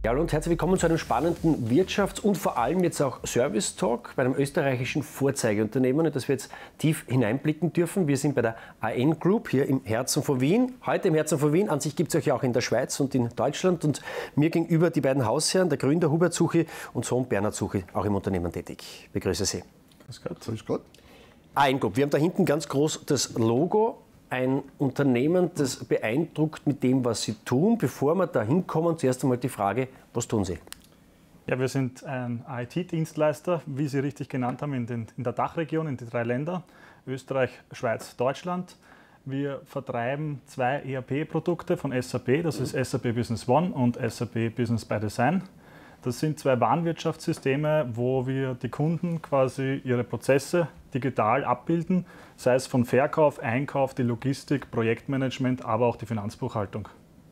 Ja, hallo und herzlich willkommen zu einem spannenden Wirtschafts- und vor allem jetzt auch Service-Talk bei einem österreichischen Vorzeigeunternehmen, in das wir jetzt tief hineinblicken dürfen. Wir sind bei der AN Group hier im Herzen von Wien. Heute im Herzen von Wien. An sich gibt es euch ja auch in der Schweiz und in Deutschland. Und mir gegenüber die beiden Hausherren, der Gründer Hubert Suchi und Sohn Bernhard Suchi, auch im Unternehmen tätig. Ich begrüße Sie. Grüß Gott. Grüß Gott. AN Group. Wir haben da hinten ganz groß das Logo. Ein Unternehmen, das beeindruckt mit dem, was Sie tun. Bevor wir da hinkommen, zuerst einmal die Frage, was tun Sie? Ja, wir sind ein IT-Dienstleister, wie Sie richtig genannt haben, in der Dachregion, in die 3 Länder, Österreich, Schweiz, Deutschland. Wir vertreiben 2 ERP-Produkte von SAP, das ist SAP Business One und SAP Business by Design. Das sind 2 Warenwirtschaftssysteme, wo wir die Kunden quasi ihre Prozesse digital abbilden, sei es von Verkauf, Einkauf, die Logistik, Projektmanagement, aber auch die Finanzbuchhaltung.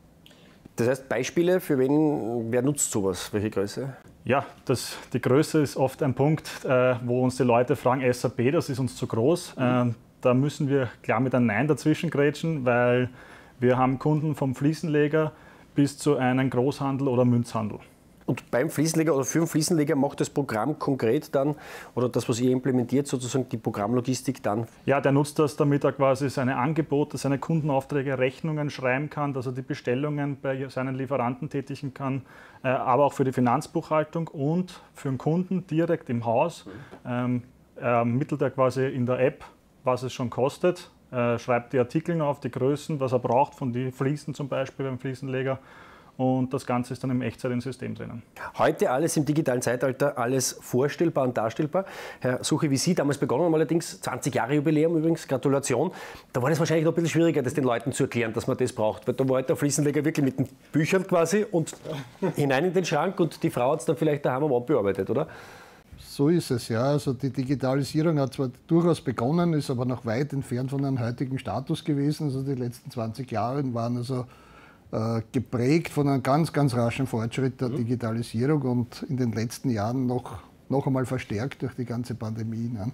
Das heißt, Beispiele für wen, wer nutzt sowas? Welche Größe? Ja, die Größe ist oft ein Punkt, wo uns die Leute fragen, SAP, das ist uns zu groß. Da müssen wir klar mit einem Nein dazwischen grätschen, weil wir haben Kunden vom Fliesenleger bis zu einem Großhandel oder Münzhandel. Und beim Fliesenleger oder für den Fliesenleger macht das Programm konkret dann, oder das, was ihr implementiert, sozusagen die Programmlogistik dann? Ja, der nutzt das, damit er quasi seine Angebote, seine Kundenaufträge, Rechnungen schreiben kann, dass er die Bestellungen bei seinen Lieferanten tätigen kann, aber auch für die Finanzbuchhaltung und für den Kunden direkt im Haus. Ermittelt er quasi in der App, was es schon kostet, schreibt die Artikel auf, die Größen, was er braucht von den Fliesen zum Beispiel beim Fliesenleger. Und das Ganze ist dann im Echtzeit im System drinnen. Heute alles im digitalen Zeitalter, alles vorstellbar und darstellbar. Herr Suchi, wie Sie damals begonnen haben, allerdings 20 Jahre Jubiläum übrigens, Gratulation. Da war das wahrscheinlich noch ein bisschen schwieriger, das den Leuten zu erklären, dass man das braucht. Weil da war halt der Fliesenleger wirklich mit den Büchern quasi und hinein in den Schrank und die Frau hat es dann vielleicht daheim am Abend bearbeitet, oder? So ist es, ja. Also die Digitalisierung hat zwar durchaus begonnen, ist aber noch weit entfernt von einem heutigen Status gewesen. Also die letzten 20 Jahre waren also geprägt von einem ganz, ganz raschen Fortschritt der Digitalisierung und in den letzten Jahren noch einmal verstärkt durch die ganze Pandemie. Ne?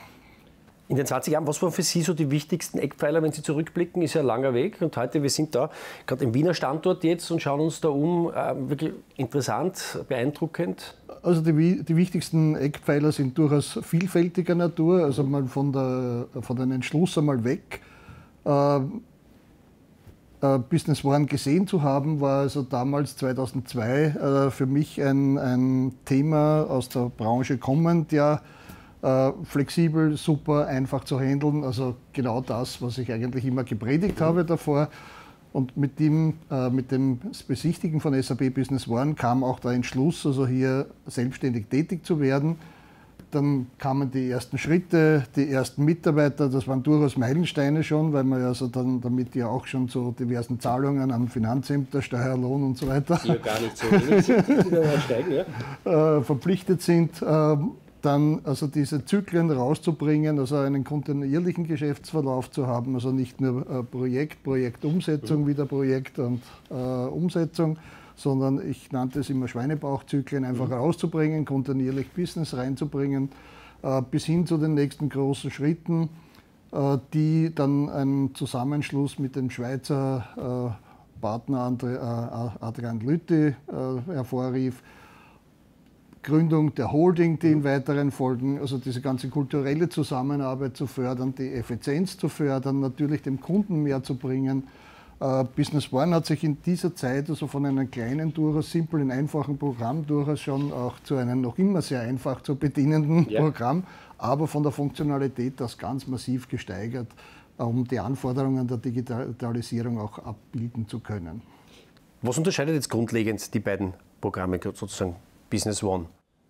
In den 20 Jahren, was waren für Sie so die wichtigsten Eckpfeiler, wenn Sie zurückblicken? Ist ja ein langer Weg und heute, wir sind da gerade im Wiener Standort jetzt und schauen uns da um. Wirklich interessant, beeindruckend. Also die wichtigsten Eckpfeiler sind durchaus vielfältiger Natur, also mal von den Entschluss einmal weg. Business One gesehen zu haben, war also damals 2002 für mich ein Thema aus der Branche kommend, ja, flexibel, super, einfach zu handeln, also genau das, was ich eigentlich immer gepredigt habe davor. Und mit dem Besichtigen von SAP Business One kam auch der Entschluss, also hier selbstständig tätig zu werden. Dann kamen die ersten Schritte, die ersten Mitarbeiter, das waren durchaus Meilensteine schon, weil man also dann damit ja auch schon zu diversen Zahlungen an Finanzämter, Steuerlohn und so weiter die ja gar nicht so wenig sind, die da steigen, ja? Verpflichtet sind. Dann also diese Zyklen rauszubringen, also einen kontinuierlichen Geschäftsverlauf zu haben, also nicht nur Projektumsetzung, wieder Projekt und Umsetzung, sondern ich nannte es immer Schweinebauchzyklen, einfach rauszubringen, kontinuierlich Business reinzubringen, bis hin zu den nächsten großen Schritten, die dann einen Zusammenschluss mit dem Schweizer Partner Adrian Lüthi hervorrief, Gründung der Holding, die in weiteren Folgen, also diese ganze kulturelle Zusammenarbeit zu fördern, die Effizienz zu fördern, natürlich dem Kunden mehr zu bringen. Business One hat sich in dieser Zeit also von einem kleinen, durchaus simplen, einfachen Programm durchaus schon auch zu einem noch immer sehr einfach zu bedienenden Programm, aber von der Funktionalität das ganz massiv gesteigert, um die Anforderungen der Digitalisierung auch abbilden zu können. Was unterscheidet jetzt grundlegend die beiden Programme, sozusagen Business One?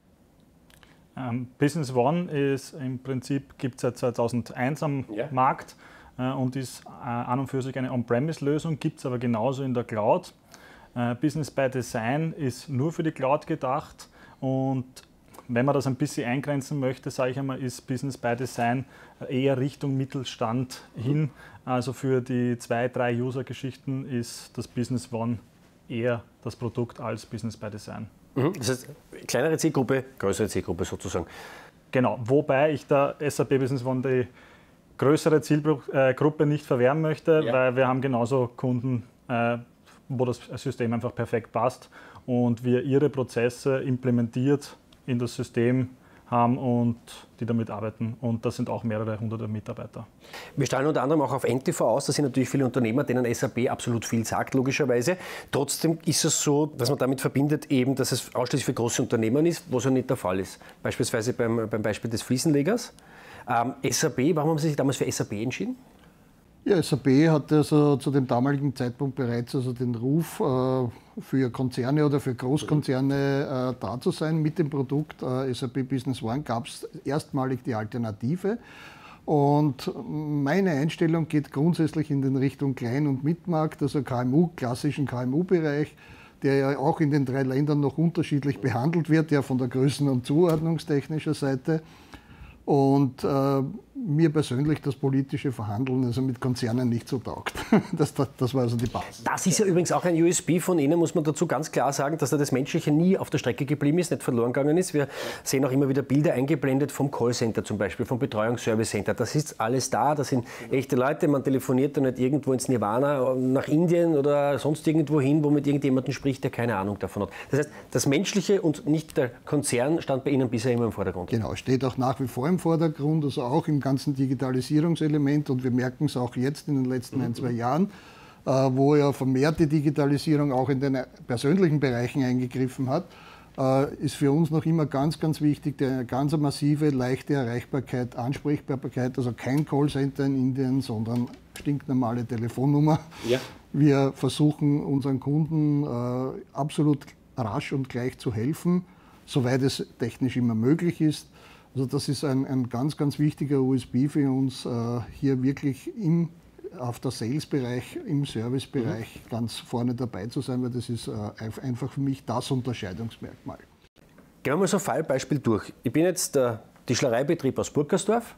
Business One ist im Prinzip, gibt es seit 2001 am Markt. Und ist an und für sich eine On-Premise-Lösung, gibt es aber genauso in der Cloud. Business by Design ist nur für die Cloud gedacht und wenn man das ein bisschen eingrenzen möchte, sage ich einmal, ist Business by Design eher Richtung Mittelstand hin. Also für die 2-3 User-Geschichten ist das Business One eher das Produkt als Business by Design. Das heißt, kleinere Zielgruppe, größere Zielgruppe sozusagen. Genau, wobei ich der SAP Business One die größere Zielgruppe nicht verwehren möchte, weil wir haben genauso Kunden, wo das System einfach perfekt passt und wir ihre Prozesse implementiert in das System haben und die damit arbeiten. Und das sind auch mehrere hunderte Mitarbeiter. Wir strahlen unter anderem auch auf NTV aus. Das sind natürlich viele Unternehmer, denen SAP absolut viel sagt, logischerweise. Trotzdem ist es so, dass man damit verbindet, eben, dass es ausschließlich für große Unternehmen ist, was ja nicht der Fall ist. Beispielsweise beim Beispiel des Fliesenlegers. SAP, warum haben Sie sich damals für SAP entschieden? Ja, SAP hatte also zu dem damaligen Zeitpunkt bereits also den Ruf, für Konzerne oder für Großkonzerne da zu sein. Mit dem Produkt SAP Business One gab es erstmalig die Alternative. Und meine Einstellung geht grundsätzlich in den Richtung Klein- und Mitmarkt, also KMU, klassischen KMU-Bereich, der ja auch in den 3 Ländern noch unterschiedlich behandelt wird, ja von der Größen- und Zuordnungstechnischer Seite. Und mir persönlich das politische Verhandeln also mit Konzernen nicht so taugt. Das war also die Basis. Das ist ja übrigens auch ein USP von Ihnen, muss man dazu ganz klar sagen, dass da das Menschliche nie auf der Strecke geblieben ist, nicht verloren gegangen ist. Wir sehen auch immer wieder Bilder eingeblendet vom Callcenter zum Beispiel, vom Betreuungsservice-Center. Das ist alles da, das sind echte Leute, man telefoniert da nicht irgendwo ins Nirvana nach Indien oder sonst irgendwo hin, wo mit irgendjemandem spricht, der keine Ahnung davon hat. Das heißt, das Menschliche und nicht der Konzern stand bei Ihnen bisher immer im Vordergrund. Genau, steht auch nach wie vor im Vordergrund, also auch im ganzen Digitalisierungselement, und wir merken es auch jetzt in den letzten 1-2 Jahren, wo ja vermehrt die Digitalisierung auch in den persönlichen Bereichen eingegriffen hat, ist für uns noch immer ganz, ganz wichtig, die ganz massive, leichte Erreichbarkeit, Ansprechbarkeit, also kein Callcenter in Indien, sondern stinknormale Telefonnummer. Ja. Wir versuchen unseren Kunden absolut rasch und gleich zu helfen, soweit es technisch immer möglich ist. Also das ist ein ganz, ganz wichtiger USB für uns, hier wirklich auf der Sales-Bereich, im Service-Bereich ganz vorne dabei zu sein, weil das ist einfach für mich das Unterscheidungsmerkmal. Gehen wir mal so ein Fallbeispiel durch. Ich bin jetzt der Tischlereibetrieb aus Burgersdorf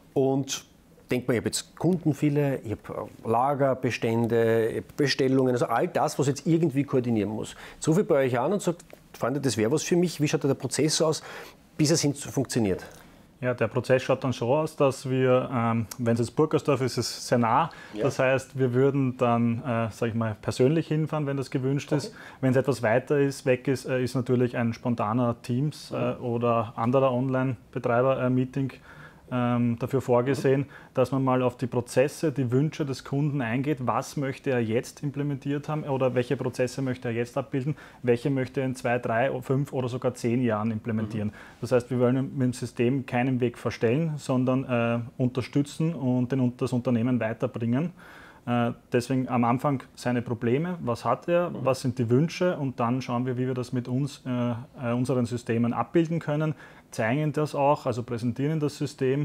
und denke mir, ich habe jetzt Kunden viele, ich habe Lagerbestände, ich habe Bestellungen, also all das, was ich jetzt irgendwie koordinieren muss. Jetzt rufe ich bei euch an und sage, Freunde, das wäre was für mich, wie schaut da der Prozess aus, bis es funktioniert? Ja, der Prozess schaut dann schon aus, dass wir, wenn es jetzt Burgersdorf ist, ist es sehr nah. Ja. Das heißt, wir würden dann, sage ich mal, persönlich hinfahren, wenn das gewünscht ist. Wenn es etwas weiter ist, weg ist, ist natürlich ein spontaner Teams oder anderer Online-Betreiber-Meeting dafür vorgesehen, dass man mal auf die Prozesse, die Wünsche des Kunden eingeht. Was möchte er jetzt implementiert haben oder welche Prozesse möchte er jetzt abbilden? Welche möchte er in 2, 3, 5 oder sogar 10 Jahren implementieren? Das heißt, wir wollen mit dem System keinen Weg verstellen, sondern unterstützen und das Unternehmen weiterbringen. Deswegen am Anfang seine Probleme, was hat er, was sind die Wünsche, und dann schauen wir, wie wir das mit unseren Systemen abbilden können, zeigen das auch, also präsentieren das System,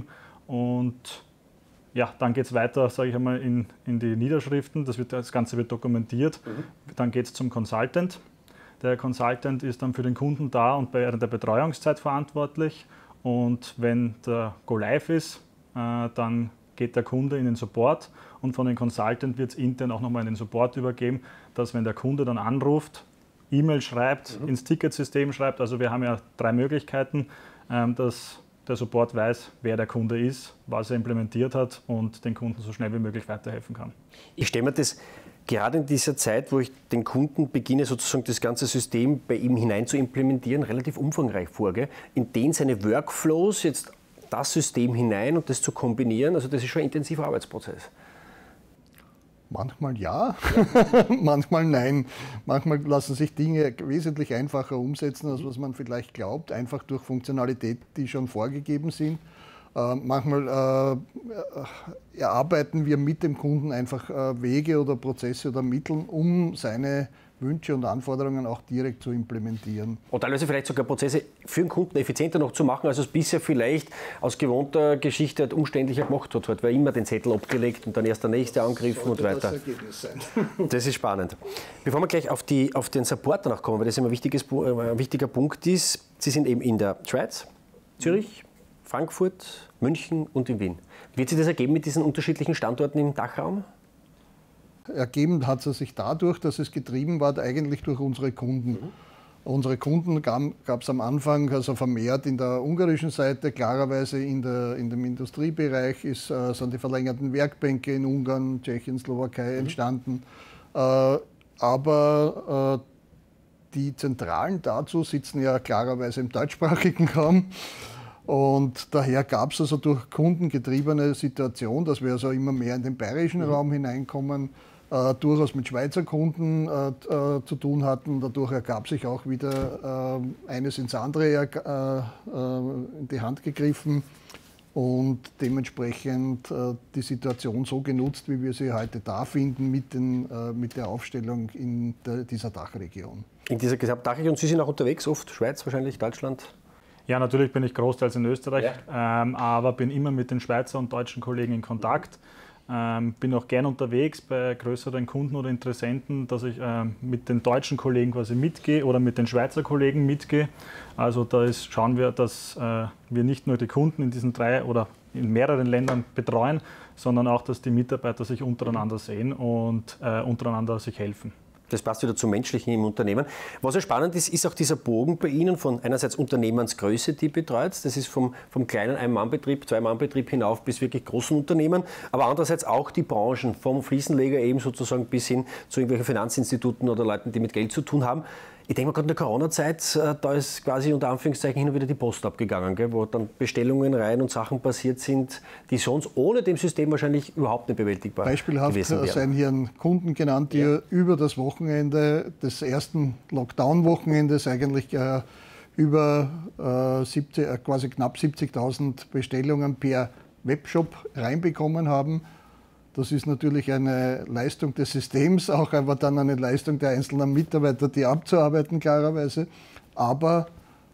und ja, dann geht es weiter, sage ich einmal, in die Niederschriften, das Ganze wird dokumentiert, dann geht es zum Consultant. Der Consultant ist dann für den Kunden da und während der Betreuungszeit verantwortlich, und wenn der Go Live ist, dann geht der Kunde in den Support, und von den Consultant wird es intern auch nochmal in den Support übergeben, dass wenn der Kunde dann anruft, E-Mail schreibt, ins Ticketsystem schreibt, also wir haben ja 3 Möglichkeiten, dass der Support weiß, wer der Kunde ist, was er implementiert hat und den Kunden so schnell wie möglich weiterhelfen kann. Ich stelle mir das gerade in dieser Zeit, wo ich den Kunden beginne, sozusagen das ganze System bei ihm hinein zu implementieren, relativ umfangreich vor, in den seine Workflows jetzt das System hinein und das zu kombinieren, also das ist schon ein intensiver Arbeitsprozess. Manchmal ja, manchmal nein. Manchmal lassen sich Dinge wesentlich einfacher umsetzen, als was man vielleicht glaubt, einfach durch Funktionalitäten, die schon vorgegeben sind. Manchmal erarbeiten wir mit dem Kunden einfach Wege oder Prozesse oder Mittel, um seine Wünsche und Anforderungen auch direkt zu implementieren. Und teilweise vielleicht sogar Prozesse für den Kunden effizienter noch zu machen, als es bisher vielleicht aus gewohnter Geschichte halt umständlicher gemacht hat, weil immer den Zettel abgelegt und dann erst der nächste angegriffen und weiter. Das Ergebnis sein. Das ist spannend. Bevor wir gleich auf den Support danach kommen, weil das immer ein wichtiger Punkt ist, Sie sind eben in der Schweiz, Zürich, Frankfurt, München und in Wien. Wird sich das ergeben mit diesen unterschiedlichen Standorten im Dachraum? Ergeben hat es sich dadurch, dass es getrieben war eigentlich durch unsere Kunden. Unsere Kunden gab es am Anfang also vermehrt in der ungarischen Seite, klarerweise in dem Industriebereich sind die verlängerten Werkbänke in Ungarn, Tschechien, Slowakei entstanden. Aber die Zentralen dazu sitzen ja klarerweise im deutschsprachigen Raum. Und daher gab es also durch kundengetriebene Situation, dass wir also immer mehr in den bayerischen Raum hineinkommen, durchaus mit Schweizer Kunden zu tun hatten. Dadurch ergab sich auch wieder eines ins andere in die Hand gegriffen und dementsprechend die Situation so genutzt, wie wir sie heute da finden, mit der Aufstellung in dieser Dachregion. In dieser Dachregion, Sie sind auch unterwegs, oft Schweiz, wahrscheinlich Deutschland? Ja, natürlich bin ich großteils in Österreich, aber bin immer mit den Schweizer und deutschen Kollegen in Kontakt. Bin auch gern unterwegs bei größeren Kunden oder Interessenten, dass ich mit den deutschen Kollegen quasi mitgehe oder mit den Schweizer Kollegen mitgehe. Also da schauen wir, dass wir nicht nur die Kunden in diesen 3 oder in mehreren Ländern betreuen, sondern auch, dass die Mitarbeiter sich untereinander sehen und untereinander sich helfen. Das passt wieder zum Menschlichen im Unternehmen. Was ja spannend ist, ist auch dieser Bogen bei Ihnen von einerseits Unternehmensgröße, die betreut. Das ist vom kleinen Ein-Mann-Betrieb, Zwei-Mann-Betrieb hinauf bis wirklich großen Unternehmen. Aber andererseits auch die Branchen, vom Fliesenleger eben sozusagen bis hin zu irgendwelchen Finanzinstituten oder Leuten, die mit Geld zu tun haben. Ich denke mal, gerade in der Corona-Zeit, da ist quasi unter Anführungszeichen hin und wieder die Post abgegangen, gell, wo dann Bestellungen rein und Sachen passiert sind, die sonst ohne dem System wahrscheinlich überhaupt nicht bewältigbar beispielhaft gewesen wären. Seien hier Kunden genannt, die über das Wochenende des ersten Lockdown-Wochenendes eigentlich über quasi knapp 70.000 Bestellungen per Webshop reinbekommen haben. Das ist natürlich eine Leistung des Systems, auch aber dann eine Leistung der einzelnen Mitarbeiter, die abzuarbeiten, klarerweise. Aber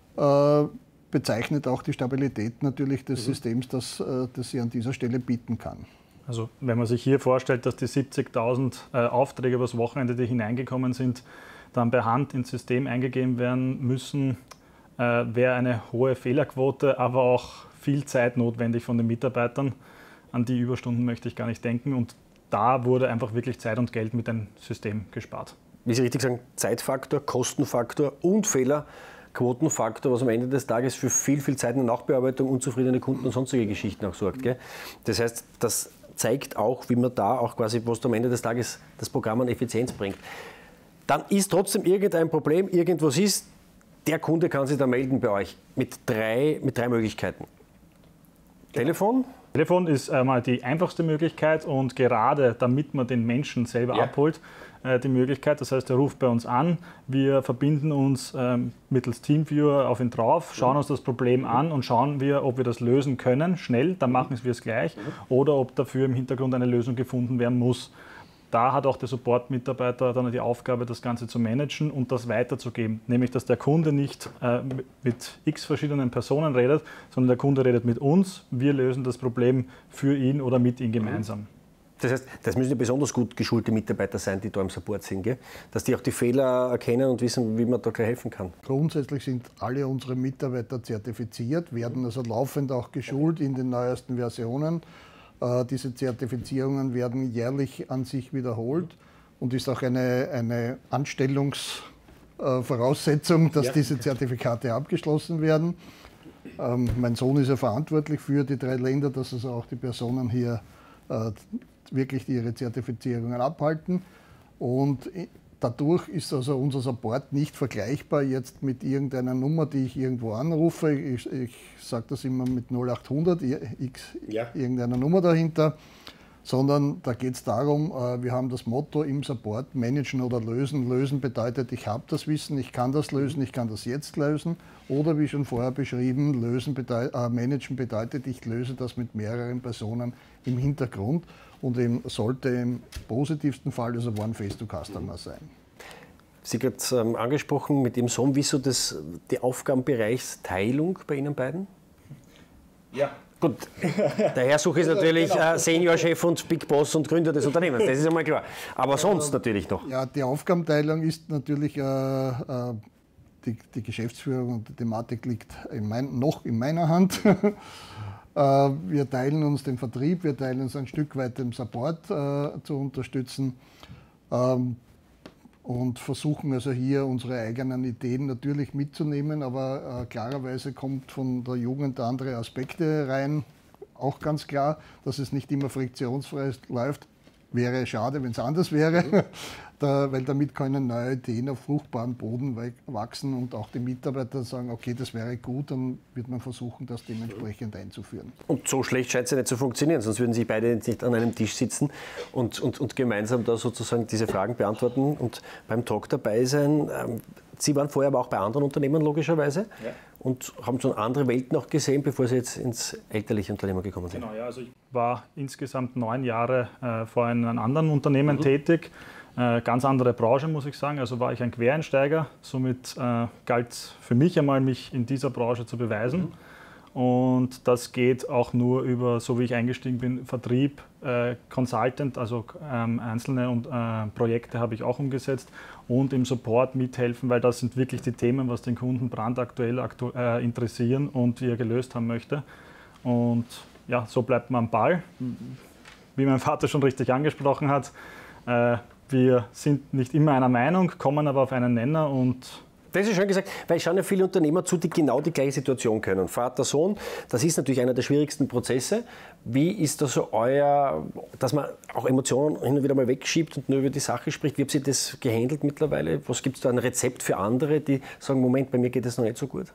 bezeichnet auch die Stabilität natürlich des Systems, das sie an dieser Stelle bieten kann. Also wenn man sich hier vorstellt, dass die 70.000 Aufträge übers Wochenende, die hineingekommen sind, dann per Hand ins System eingegeben werden müssen, wäre eine hohe Fehlerquote, aber auch viel Zeit notwendig von den Mitarbeitern. An die Überstunden möchte ich gar nicht denken. Und da wurde einfach wirklich Zeit und Geld mit dem System gespart. Wie Sie richtig sagen, Zeitfaktor, Kostenfaktor und Fehlerquotenfaktor, was am Ende des Tages für viel Zeit in der Nachbearbeitung, unzufriedene Kunden und sonstige Geschichten auch sorgt. Gell? Das heißt, das zeigt auch, wie man da auch quasi, was am Ende des Tages das Programm an Effizienz bringt. Dann ist trotzdem irgendein Problem, irgendwas ist, der Kunde kann sich da melden bei euch mit drei Möglichkeiten. Telefon? Telefon ist einmal die einfachste Möglichkeit und gerade damit man den Menschen selber abholt, die Möglichkeit. Das heißt, er ruft bei uns an, wir verbinden uns mittels Teamviewer auf ihn drauf, schauen uns das Problem an und schauen wir, ob wir das lösen können, schnell, dann machen wir es gleich, oder ob dafür im Hintergrund eine Lösung gefunden werden muss. Da hat auch der Support-Mitarbeiter dann die Aufgabe, das Ganze zu managen und das weiterzugeben. Nämlich, dass der Kunde nicht mit x verschiedenen Personen redet, sondern der Kunde redet mit uns. Wir lösen das Problem für ihn oder mit ihm gemeinsam. Das heißt, das müssen ja besonders gut geschulte Mitarbeiter sein, die da im Support sind, gell? Dass die auch die Fehler erkennen und wissen, wie man da gleich helfen kann. Grundsätzlich sind alle unsere Mitarbeiter zertifiziert, werden also laufend auch geschult in den neuesten Versionen. Diese Zertifizierungen werden jährlich an sich wiederholt und ist auch eine Anstellungsvoraussetzung, dass diese Zertifikate abgeschlossen werden. Mein Sohn ist ja verantwortlich für die 3 Länder, dass also auch die Personen hier wirklich ihre Zertifizierungen abhalten. Und dadurch ist also unser Support nicht vergleichbar jetzt mit irgendeiner Nummer, die ich irgendwo anrufe. Ich sage das immer mit 0800, irgendeiner Nummer dahinter, sondern da geht es darum, wir haben das Motto im Support, managen oder lösen. Lösen bedeutet, ich habe das Wissen, ich kann das lösen, ich kann das jetzt lösen. Oder wie schon vorher beschrieben, managen bedeutet, ich löse das mit mehreren Personen im Hintergrund. Und sollte im positivsten Fall also One Face to Customer sein. Sie haben gerade angesprochen mit Ihrem Sohn, wieso die Aufgabenbereichsteilung bei Ihnen beiden? Ja. Gut, der Herr Such ist natürlich Seniorchef und Big Boss und Gründer des Unternehmens, das ist einmal klar. Aber sonst natürlich noch. Ja, die Aufgabenteilung ist natürlich, die Geschäftsführung und die Thematik liegt noch in meiner Hand. Wir teilen uns den Vertrieb, wir teilen uns ein Stück weit den Support zu unterstützen und versuchen also hier unsere eigenen Ideen natürlich mitzunehmen, aber klarerweise kommt von der Jugend andere Aspekte rein, auch ganz klar, dass es nicht immer friktionsfrei läuft. Wäre schade, wenn es anders wäre, weil damit können neue Ideen auf fruchtbaren Boden wachsen und auch die Mitarbeiter sagen, okay, das wäre gut, dann wird man versuchen, das dementsprechend einzuführen. Und so schlecht scheint es ja nicht zu funktionieren, sonst würden Sie beide jetzt nicht an einem Tisch sitzen und gemeinsam da sozusagen diese Fragen beantworten und beim Talk dabei sein. Sie waren vorher aber auch bei anderen Unternehmen logischerweise und haben schon andere Welten auch gesehen, bevor Sie jetzt ins elterliche Unternehmen gekommen sind. Genau, ja, also ich war insgesamt 9 Jahre vorher in einem anderen Unternehmen tätig. Ganz andere Branche, muss ich sagen. Also war ich ein Quereinsteiger. Somit galt es für mich einmal, mich in dieser Branche zu beweisen. Und das geht auch nur über, so wie ich eingestiegen bin, Vertrieb, Consultant, also einzelne Projekte habe ich auch umgesetzt und im Support mithelfen, weil das sind wirklich die Themen, was den Kunden brandaktuell interessieren und wie er gelöst haben möchte. Und ja, so bleibt man am Ball. Wie mein Vater schon richtig angesprochen hat, wir sind nicht immer einer Meinung, kommen aber auf einen Nenner und das ist schön gesagt, weil es schauen ja viele Unternehmer zu, die genau die gleiche Situation können. Vater, Sohn, das ist natürlich einer der schwierigsten Prozesse. Wie ist das so dass man auch Emotionen hin und wieder mal wegschiebt und nur über die Sache spricht? Wie habt ihr das gehandelt mittlerweile? Was gibt es da ein Rezept für andere, die sagen, Moment, bei mir geht es noch nicht so gut?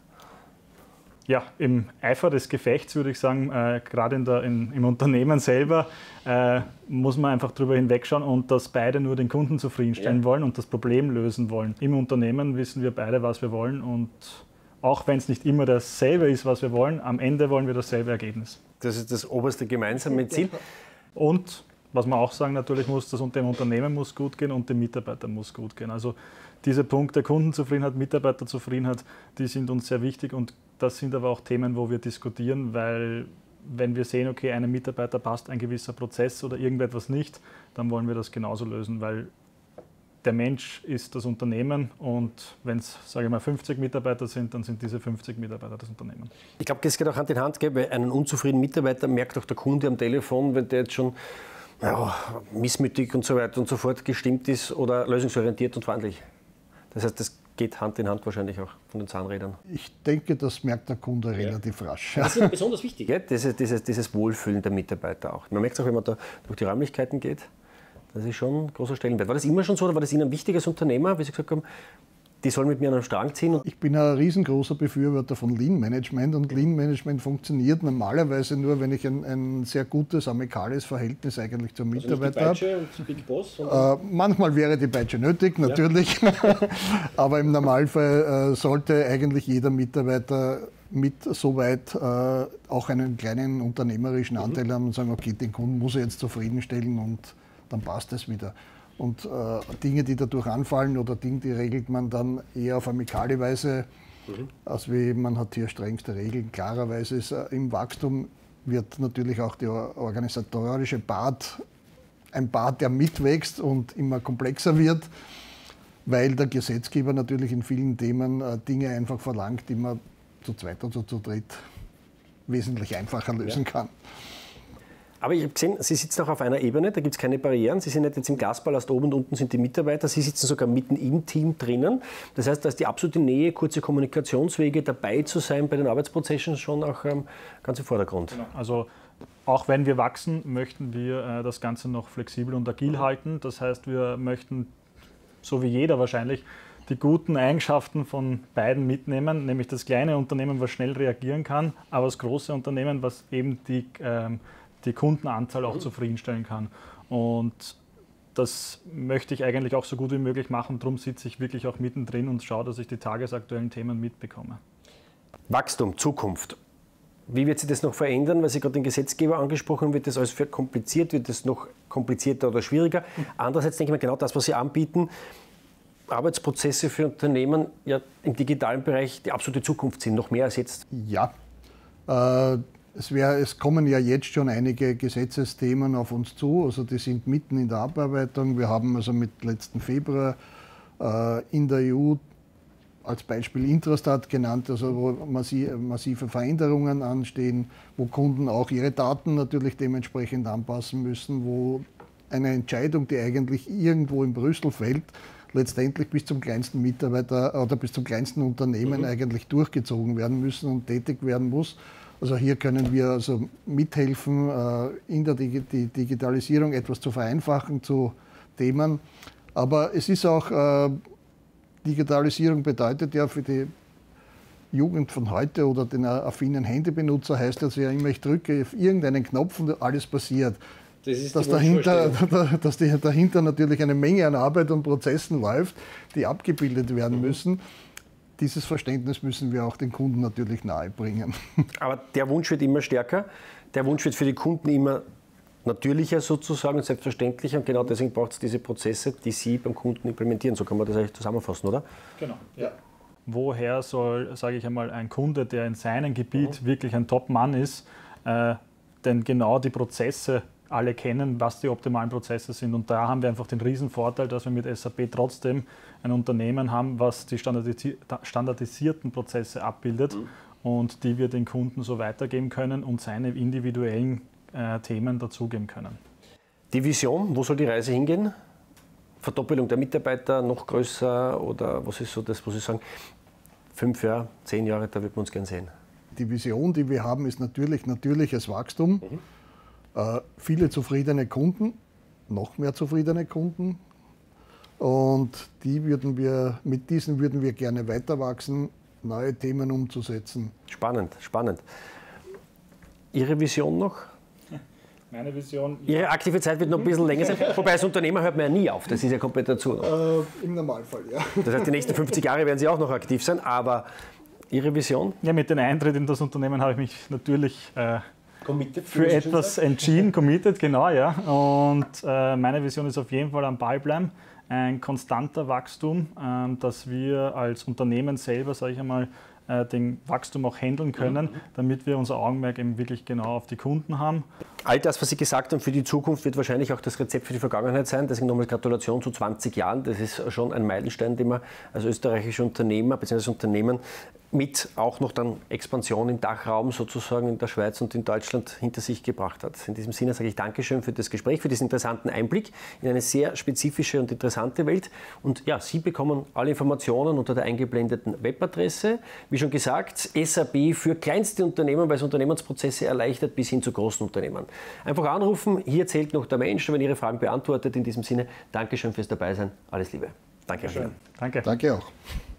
Ja, im Eifer des Gefechts würde ich sagen, gerade im Unternehmen selber muss man einfach darüber hinwegschauen und dass beide nur den Kunden zufriedenstellen wollen und das Problem lösen wollen. Im Unternehmen wissen wir beide, was wir wollen und auch wenn es nicht immer dasselbe ist, was wir wollen, am Ende wollen wir dasselbe Ergebnis. Das ist das oberste gemeinsame Ziel. Und was man auch sagen natürlich muss, dem Unternehmen muss gut gehen und dem Mitarbeiter muss gut gehen. Also diese Punkte Kundenzufriedenheit, Mitarbeiterzufriedenheit, die sind uns sehr wichtig und das sind aber auch Themen, wo wir diskutieren, weil wenn wir sehen, okay, einem Mitarbeiter passt ein gewisser Prozess oder irgendetwas nicht, dann wollen wir das genauso lösen, weil der Mensch ist das Unternehmen und wenn es, sage ich mal, 50 Mitarbeiter sind, dann sind diese 50 Mitarbeiter das Unternehmen. Ich glaube, das geht auch Hand in Hand, weil einen unzufriedenen Mitarbeiter merkt auch der Kunde am Telefon, wenn der jetzt schon missmütig und so weiter und so fort gestimmt ist oder lösungsorientiert und freundlich. Das heißt, das geht Hand in Hand wahrscheinlich auch von den Zahnrädern. Ich denke, das merkt der Kunde relativ rasch. Das ist besonders wichtig, ja? Dieses Wohlfühlen der Mitarbeiter auch. Man merkt es auch, wenn man da durch die Räumlichkeiten geht, das ist schon ein großer Stellenwert. War das immer schon so oder war das Ihnen ein wichtiges Unternehmer, wie Sie gesagt haben, die sollen mit mir an einen Strang ziehen? Ich bin ein riesengroßer Befürworter von Lean Management und Lean Management funktioniert normalerweise nur, wenn ich ein sehr gutes, amikales Verhältnis eigentlich zum Mitarbeiter habe. Also nicht die Peitsche und Big Boss? Manchmal wäre die Peitsche nötig, natürlich, aber im Normalfall sollte eigentlich jeder Mitarbeiter mit soweit auch einen kleinen unternehmerischen Anteil haben und sagen, okay, den Kunden muss er jetzt zufriedenstellen und dann passt es wieder. Und Dinge, die dadurch anfallen oder Dinge, die regelt man dann eher auf amikale Weise, als wie man hat hier strengste Regeln. Klarerweise ist im Wachstum wird natürlich auch der organisatorische Part ein Part, der mitwächst und immer komplexer wird, weil der Gesetzgeber natürlich in vielen Themen Dinge einfach verlangt, die man zu zweit oder zu dritt wesentlich einfacher lösen kann. Aber ich habe gesehen, Sie sitzen auch auf einer Ebene, da gibt es keine Barrieren. Sie sind nicht jetzt im Gaspalast oben und unten sind die Mitarbeiter. Sie sitzen sogar mitten im Team drinnen. Das heißt, da ist die absolute Nähe, kurze Kommunikationswege, dabei zu sein bei den Arbeitsprozessen schon auch ganz im Vordergrund. Genau. Also auch wenn wir wachsen, möchten wir das Ganze noch flexibel und agil halten. Das heißt, wir möchten, so wie jeder wahrscheinlich, die guten Eigenschaften von beiden mitnehmen, nämlich das kleine Unternehmen, was schnell reagieren kann, aber das große Unternehmen, was eben die Kundenanzahl auch zufriedenstellen kann. Und das möchte ich eigentlich auch so gut wie möglich machen. Darum sitze ich wirklich auch mittendrin und schaue, dass ich die tagesaktuellen Themen mitbekomme. Wachstum, Zukunft. Wie wird sich das noch verändern? Weil Sie gerade den Gesetzgeber angesprochen haben, wird das alles für kompliziert, wird das noch komplizierter oder schwieriger? Andererseits denke ich mir, genau das, was Sie anbieten, Arbeitsprozesse für Unternehmen ja im digitalen Bereich die absolute Zukunft sind, noch mehr als jetzt. Ja, es kommen ja jetzt schon einige Gesetzesthemen auf uns zu, also die sind mitten in der Abarbeitung. Wir haben also mit letzten Februar in der EU als Beispiel Intrastat genannt, also wo massive Veränderungen anstehen, wo Kunden auch ihre Daten natürlich dementsprechend anpassen müssen, wo eine Entscheidung, die eigentlich irgendwo in Brüssel fällt, letztendlich bis zum kleinsten Mitarbeiter oder bis zum kleinsten Unternehmen eigentlich durchgezogen werden müssen und tätig werden muss. Also hier können wir also mithelfen, in der Digitalisierung etwas zu vereinfachen zu Themen. Aber es ist auch, Digitalisierung bedeutet ja für die Jugend von heute oder den affinen Handybenutzer, heißt das ja immer, ich drücke auf irgendeinen Knopf und alles passiert. Dass dahinter natürlich eine Menge an Arbeit und Prozessen läuft, die abgebildet werden müssen. Dieses Verständnis müssen wir auch den Kunden natürlich nahebringen. Aber der Wunsch wird immer stärker. Der Wunsch wird für die Kunden immer natürlicher sozusagen und selbstverständlicher. Und genau deswegen braucht es diese Prozesse, die Sie beim Kunden implementieren. So kann man das eigentlich zusammenfassen, oder? Genau. Ja. Woher soll, sage ich einmal, ein Kunde, der in seinem Gebiet wirklich ein Top-Mann ist, denn genau die Prozesse alle kennen, was die optimalen Prozesse sind. Und da haben wir einfach den Riesenvorteil, dass wir mit SAP trotzdem ein Unternehmen haben, was die standardisierten Prozesse abbildet und die wir den Kunden so weitergeben können und seine individuellen Themen dazugeben können. Die Vision, wo soll die Reise hingehen? Verdoppelung der Mitarbeiter, noch größer oder was ist so das, wo Sie sagen, 5 Jahre, 10 Jahre, da wird man uns gern sehen? Die Vision, die wir haben, ist natürliches Wachstum. Viele zufriedene Kunden, noch mehr zufriedene Kunden. Und mit diesen würden wir gerne weiter wachsen, neue Themen umzusetzen. Spannend, spannend. Ihre Vision noch? Meine Vision. Ihre aktive Zeit wird noch ein bisschen länger sein, wobei als Unternehmer hört man ja nie auf, das ist ja komplett dazu. Im Normalfall, ja. Das heißt, die nächsten 50 Jahre werden Sie auch noch aktiv sein, aber Ihre Vision? Ja, mit dem Eintritt in das Unternehmen habe ich mich natürlich für etwas entschieden, committed, genau, ja. Und meine Vision ist auf jeden Fall am Ball bleiben, ein konstanter Wachstum, dass wir als Unternehmen selber, sage ich einmal, den Wachstum auch handeln können, damit wir unser Augenmerk eben wirklich genau auf die Kunden haben. All das, was Sie gesagt haben für die Zukunft, wird wahrscheinlich auch das Rezept für die Vergangenheit sein. Deswegen nochmal Gratulation zu 20 Jahren. Das ist schon ein Meilenstein, den man als österreichischer Unternehmer bzw. Unternehmen mit auch noch dann Expansion im Dachraum sozusagen in der Schweiz und in Deutschland hinter sich gebracht hat. In diesem Sinne sage ich Dankeschön für das Gespräch, für diesen interessanten Einblick in eine sehr spezifische und interessante Welt. Und ja, Sie bekommen alle Informationen unter der eingeblendeten Webadresse. Wie schon gesagt, SAP für kleinste Unternehmen, weil es Unternehmensprozesse erleichtert bis hin zu großen Unternehmen. Einfach anrufen, hier zählt noch der Mensch, wenn Ihre Fragen beantwortet. In diesem Sinne, Dankeschön fürs Dabeisein. Alles Liebe. Danke. Danke. Danke auch.